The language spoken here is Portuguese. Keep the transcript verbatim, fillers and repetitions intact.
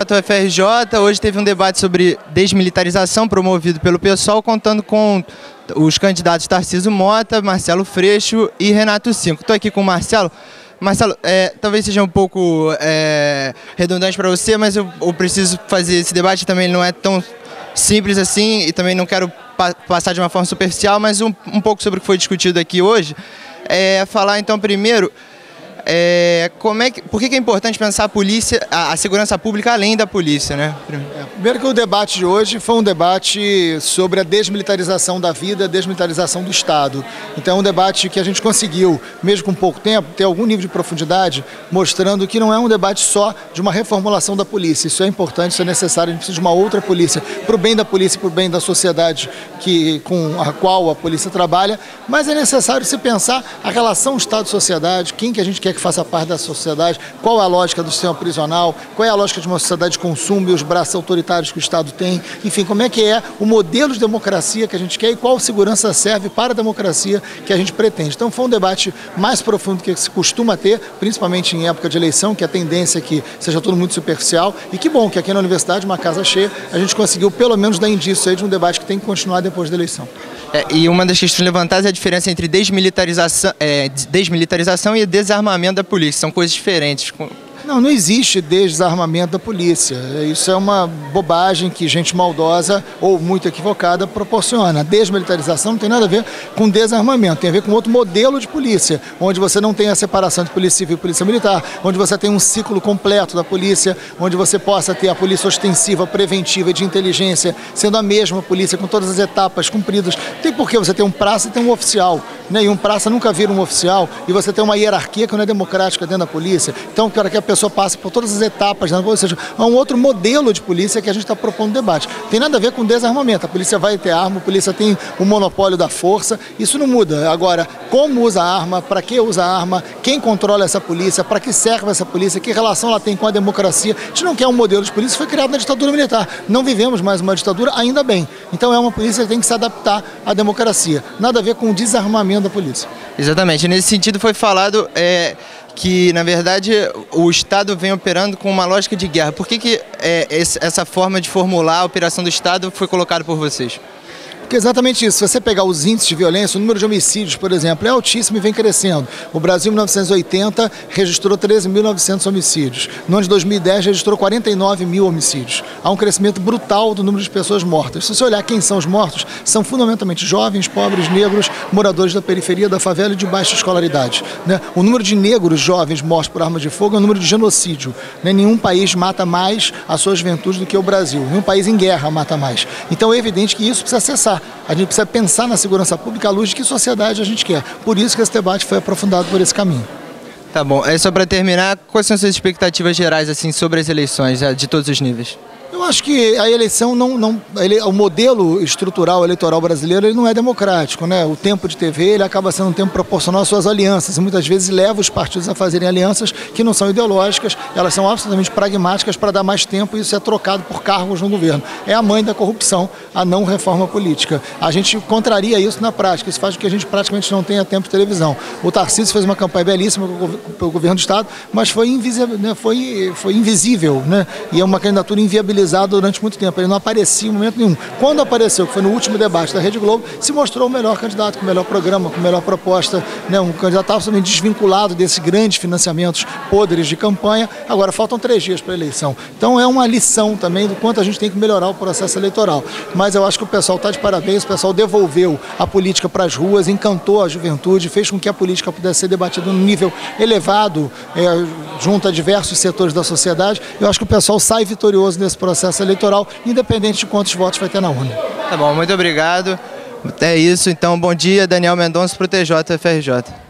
U F R J, hoje teve um debate sobre desmilitarização promovido pelo PSOL, contando com os candidatos Tarcísio Mota, Marcelo Freixo e Renato Cinco. Estou aqui com o Marcelo. Marcelo, é, talvez seja um pouco é, redundante para você, mas eu, eu preciso fazer esse debate, também não é tão simples assim e também não quero pa passar de uma forma superficial, mas um, um pouco sobre o que foi discutido aqui hoje. É, falar então primeiro... É, como é que, por que é importante pensar a polícia, a, a segurança pública além da polícia, né? É, primeiro que o debate de hoje foi um debate sobre a desmilitarização da vida, a desmilitarização do Estado. Então é um debate que a gente conseguiu, mesmo com pouco tempo, ter algum nível de profundidade, mostrando que não é um debate só de uma reformulação da polícia. Isso é importante, isso é necessário, a gente precisa de uma outra polícia, para o bem da polícia e para o bem da sociedade que, com a qual a polícia trabalha, mas é necessário se pensar a relação Estado-sociedade, quem que a gente quer que faça parte da sociedade, qual é a lógica do sistema prisional, qual é a lógica de uma sociedade de consumo e os braços autoritários que o Estado tem, enfim, como é que é o modelo de democracia que a gente quer e qual segurança serve para a democracia que a gente pretende. Então foi um debate mais profundo que se costuma ter, principalmente em época de eleição, que a tendência é que seja tudo muito superficial, e que bom que aqui na universidade, uma casa cheia, a gente conseguiu pelo menos dar indício aí de um debate que tem que continuar depois da eleição. É, e uma das questões levantadas é a diferença entre desmilitarização, é, desmilitarização e desarmamento da polícia, são coisas diferentes. Não, não existe desarmamento da polícia. Isso é uma bobagem que gente maldosa ou muito equivocada proporciona. A desmilitarização não tem nada a ver com desarmamento, tem a ver com outro modelo de polícia, onde você não tem a separação de polícia civil e polícia militar, onde você tem um ciclo completo da polícia, onde você possa ter a polícia ostensiva, preventiva e de inteligência, sendo a mesma polícia com todas as etapas cumpridas. Tem por que você ter um praça e tem um oficial, né? E um praça nunca vira um oficial, e você tem uma hierarquia que não é democrática dentro da polícia. Então, para que a pessoa passe por todas as etapas, né? Ou seja, é um outro modelo de polícia que a gente está propondo no debate. Tem nada a ver com desarmamento. A polícia vai ter arma, a polícia tem o monopólio da força, isso não muda. Agora, como usa a arma, para que usa a arma, quem controla essa polícia, para que serve essa polícia, que relação ela tem com a democracia. A gente não quer um modelo de polícia que foi criado na ditadura militar. Não vivemos mais uma ditadura, ainda bem. Então é uma polícia que tem que se adaptar à democracia. Nada a ver com o desarmamento da polícia. Exatamente. Nesse sentido foi falado é, que, na verdade, o Estado vem operando com uma lógica de guerra. Por que, que é, essa forma de formular a operação do Estado foi colocada por vocês? Porque exatamente isso, se você pegar os índices de violência, o número de homicídios, por exemplo, é altíssimo e vem crescendo. O Brasil, em mil novecentos e oitenta, registrou treze mil e novecentos homicídios. No ano de dois mil e dez, registrou quarenta e nove mil homicídios. Há um crescimento brutal do número de pessoas mortas. Se você olhar quem são os mortos, são fundamentalmente jovens, pobres, negros, moradores da periferia, da favela e de baixa escolaridade, né? O número de negros jovens mortos por arma de fogo é o número de genocídio, né? Nenhum país mata mais a sua juventude do que o Brasil. Nenhum país em guerra mata mais. Então é evidente que isso precisa cessar. A gente precisa pensar na segurança pública à luz de que sociedade a gente quer. Por isso que esse debate foi aprofundado por esse caminho. Tá bom. É só para terminar, quais são as suas expectativas gerais assim, sobre as eleições, de todos os níveis? Eu acho que a eleição não, não ele, o modelo estrutural eleitoral brasileiro ele não é democrático, né? O tempo de T V ele acaba sendo um tempo proporcional às suas alianças e muitas vezes leva os partidos a fazerem alianças que não são ideológicas, elas são absolutamente pragmáticas para dar mais tempo e isso é trocado por cargos no governo. É a mãe da corrupção, a não reforma política. A gente contraria isso na prática, isso faz com que a gente praticamente não tenha tempo de televisão. O Tarcísio fez uma campanha belíssima para o governo do Estado, mas foi invisível, né? foi, foi invisível, né? E é uma candidatura inviabilizada durante muito tempo, ele não aparecia em momento nenhum. Quando apareceu, que foi no último debate da Rede Globo, se mostrou o melhor candidato, com o melhor programa, com a melhor proposta, né? Um candidato absolutamente desvinculado desses grandes financiamentos podres de campanha. Agora, faltam três dias para a eleição. Então é uma lição também do quanto a gente tem que melhorar o processo eleitoral. Mas eu acho que o pessoal está de parabéns, o pessoal devolveu a política para as ruas, encantou a juventude, fez com que a política pudesse ser debatida num nível elevado, é, junto a diversos setores da sociedade. Eu acho que o pessoal sai vitorioso nesse processo eleitoral, independente de quantos votos vai ter na urna. Tá bom, muito obrigado. É isso, então, bom dia, Daniel Mendonça para o T J U F R J.